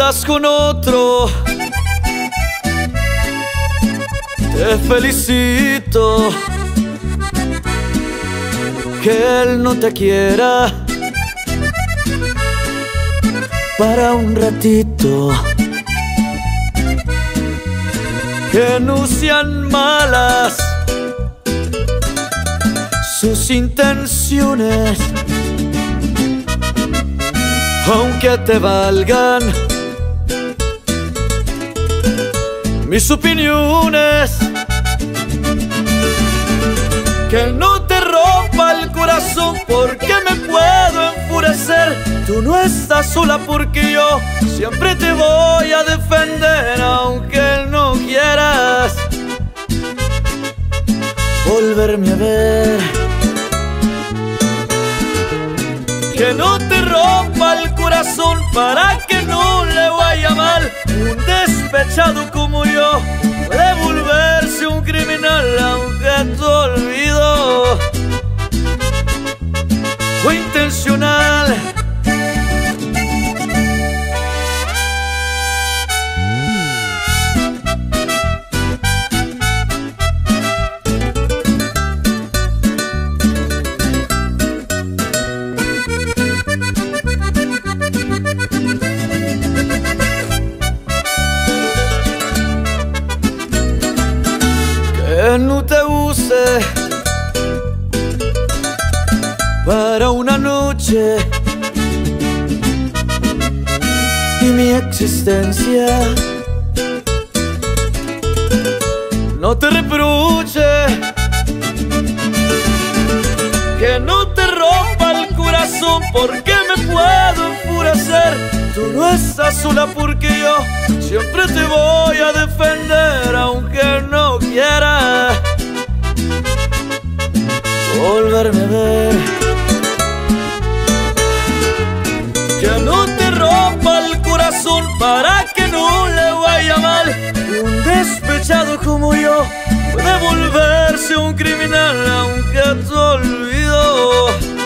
andas con otro, te felicito. Que él no te quiera para un ratito, que no sean malas sus intenciones, aunque te valgan mis opiniones. Que no te rompa el corazón porque me puedo enfurecer. Tú no estás sola porque yo siempre te voy a defender, aunque no quieras volverme a ver. Que no te rompa el corazón para que no le vaya mal. Un despechado como yo puede volverse un criminal, aunque tu olvido fue intencional. Que no te use para una noche y mi existencia no te reproche. Que no te rompa el corazón porque me puedo enfurecer. Tú no estás sola porque yo siempre te voy a defender, aunque no quieras volverme a ver. Que no te rompa el corazón para que no le vaya mal. Un despechado como yo puede volverse un criminal, aunque tu olvido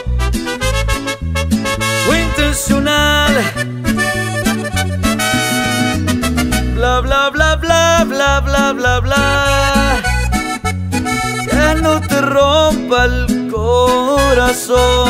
fue intencional. Bla bla bla bla bla bla bla bla. Que no te rompa el corazón.